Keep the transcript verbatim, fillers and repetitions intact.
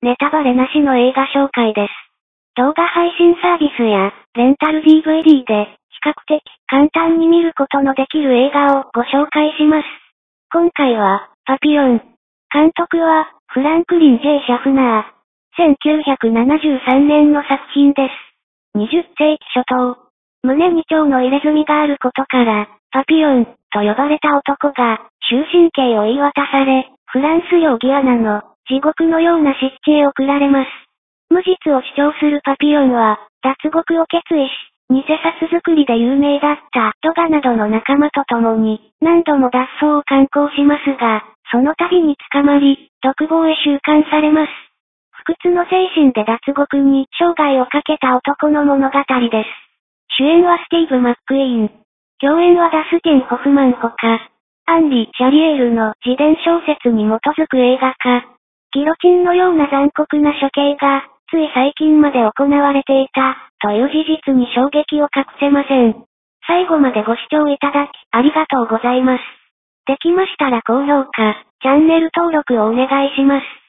ネタバレなしの映画紹介です。動画配信サービスや、レンタル ディーブイディー で、比較的簡単に見ることのできる映画をご紹介します。今回は、パピヨン。監督は、フランクリン・ジェイ・シャフナー。せんきゅうひゃくななじゅうさんねんの作品です。にじゅっせいき初頭。胸に蝶の入れ墨があることから、パピヨン、と呼ばれた男が、終身刑を言い渡され、フランス領ギアナの、地獄のような湿地へ送られます。無実を主張するパピヨンは、脱獄を決意し、偽札作りで有名だったトガなどの仲間と共に、何度も脱走を敢行しますが、その度に捕まり、独房へ収監されます。不屈の精神で脱獄に生涯をかけた男の物語です。主演はスティーブ・マックイーン。共演はダスティン・ホフマンほか、アンリ・シャリエールの自伝小説に基づく映画化。ギロチンのような残酷な処刑が、つい最近まで行われていた、という事実に衝撃を隠せません。最後までご視聴いただき、ありがとうございます。できましたら高評価、チャンネル登録をお願いします。